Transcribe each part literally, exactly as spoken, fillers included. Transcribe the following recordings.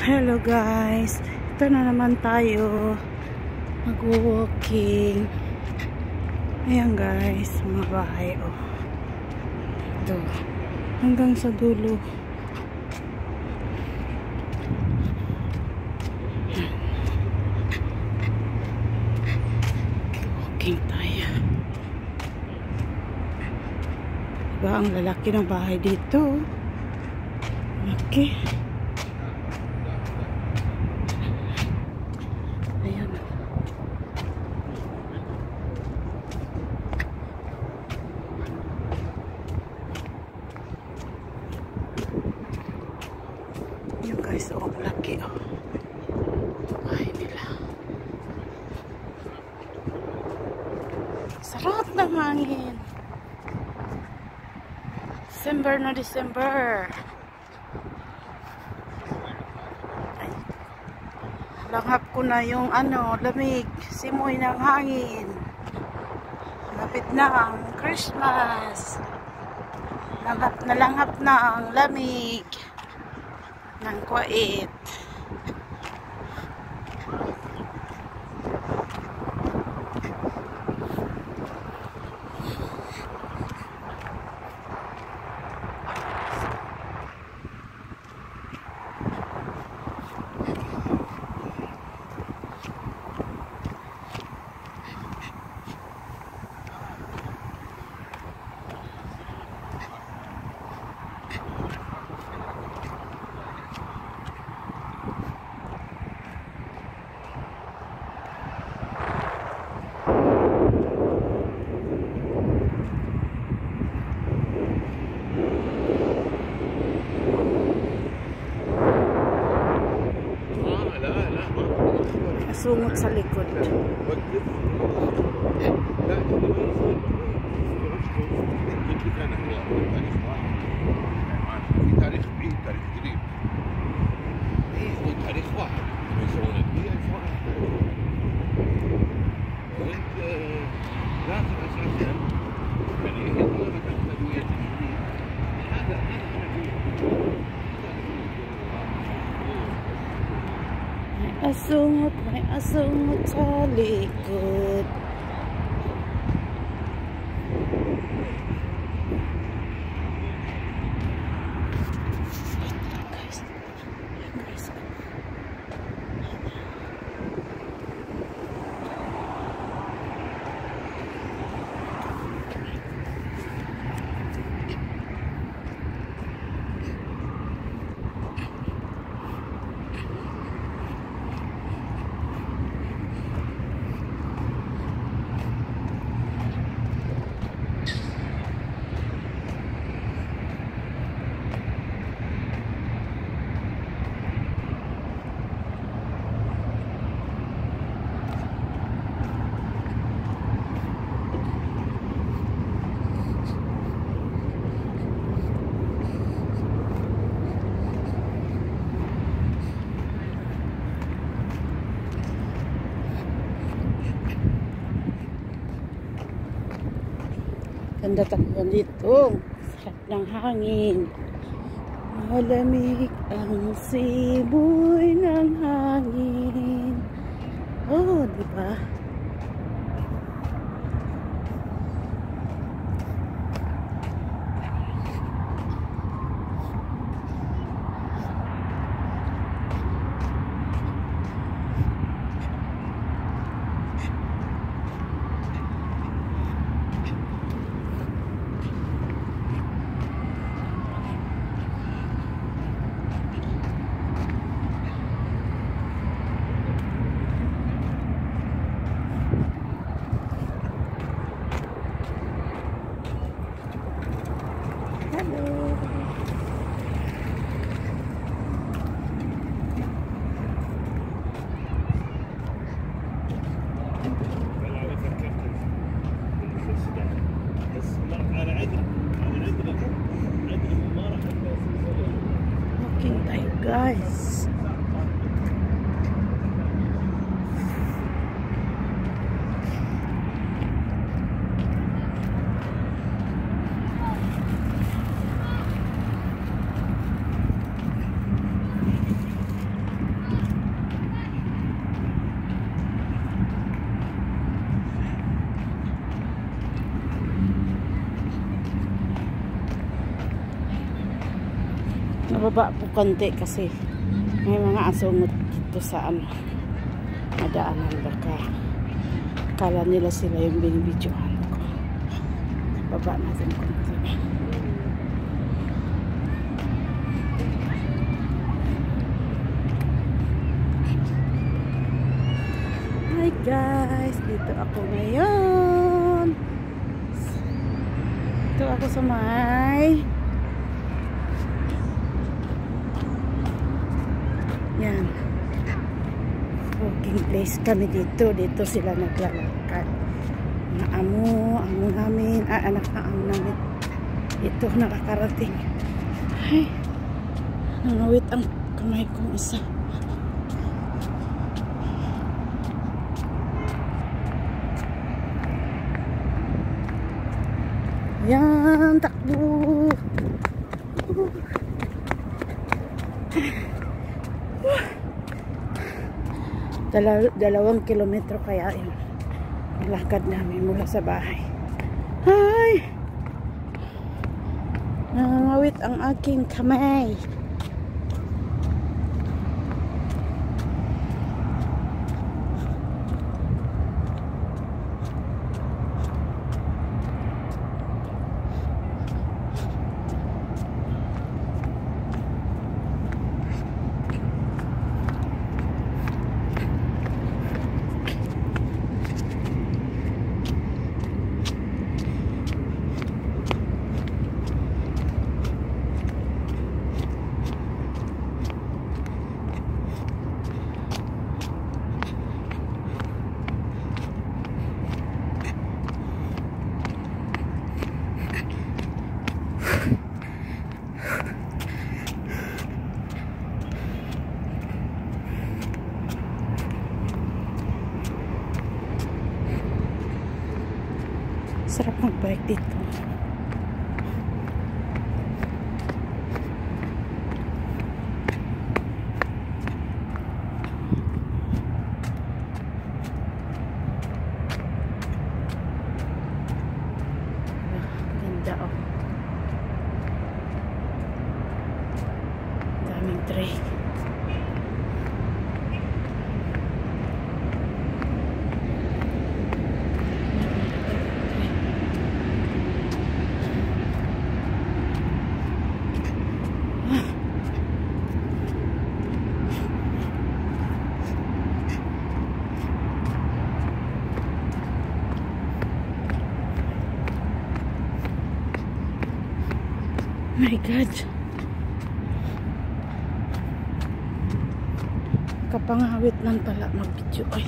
Hello guys, ito na naman tayo mag-walking. Ayan guys, mga bahay oh. Ito, hanggang sa dulo. Walking tayo. Diba ang lalaki ng bahay dito? Okay. Yung guys, oh, laki oh. Bahay nila. Sarap ng hangin. December na December. Ay. Langhap ko na yung ano, lamig. Simoy ng hangin. Lapit na ang Christmas. Langhap na langhap na ang lamig ng Kuwait. Sungot sa likod. Asungot, may asungot sa likod. Guys, guys. Ganda talaga dito. Sarap ng hangin. Malamig ang simoy ng hangin. Oh, diba? Walking tayo guys. Nababa po konti kasi may mga asungot dito sa ano madaanan, baka kala nila sila yung binibidyohan ko. Baba natin konti. Hi guys, dito ako ngayon. Dito ako sa may yan walking place kami dito. Dito sila naglalakad. Mga amo, amo namin, ah, anak na amo namin. Ito nakakarating. Ay, nangawit ang kamay kong isa. Yan, takbo. Dala, dalawang kilometro kaya yung lakad namin mula sa bahay. Ay! Nangawit ang aking kamay. Sarap mag-bike dito. Ganda oh. Daming tray. My God, kapangawit lang pala mag-video ay.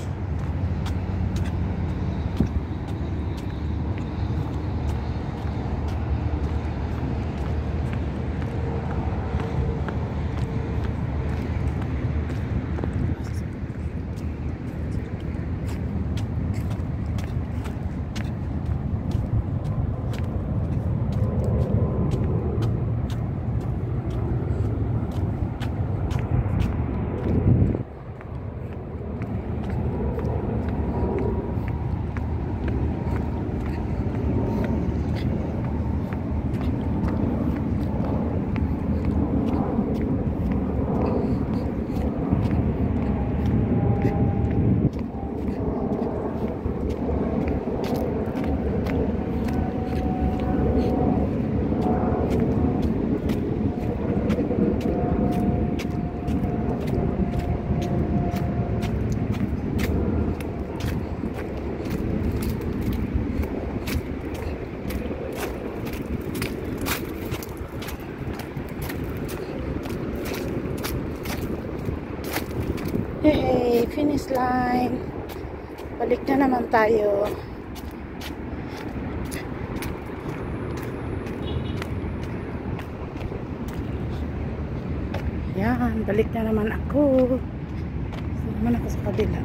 Hey, finish line. Balik na naman tayo. Yan, balik na naman ako. Saan naman ako sa kabila?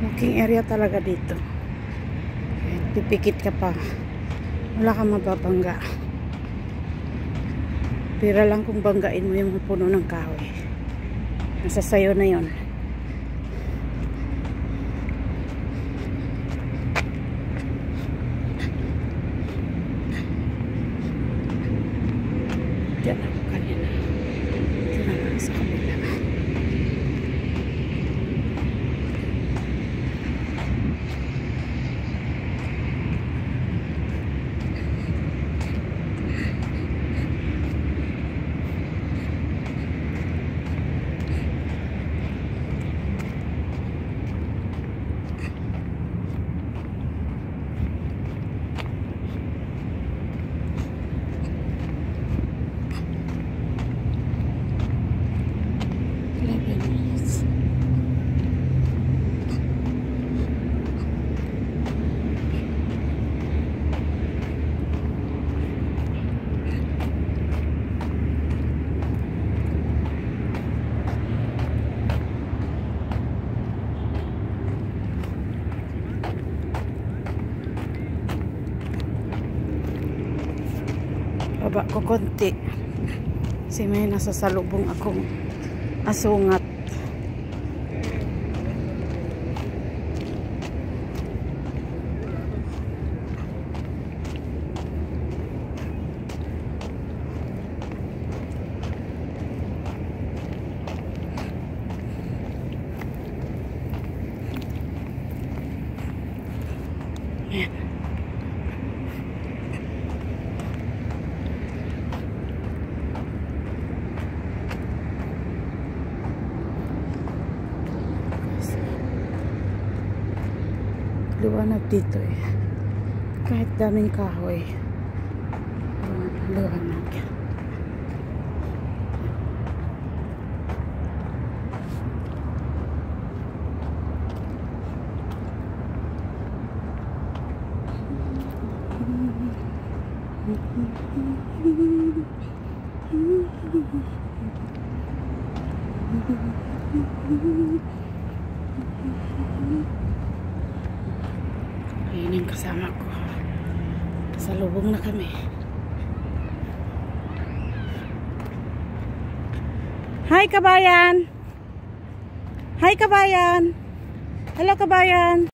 walking area talaga dito. Pipikit ka pa, wala kang mababangga. Pira lang kung banggain mo yung puno ng kahoy. Nasa sayo na yon. Diyan ako kanina. Ito naman sa kabila. Baba ko konti kasi may nasa salubong akong asungat. Ayan. Liwanag dito eh. Kahit daming kahoy. Liwanag. Ayan yung kasama ko. Sa lubong na kami. Hi kabayan! Hi kabayan! Hello kabayan!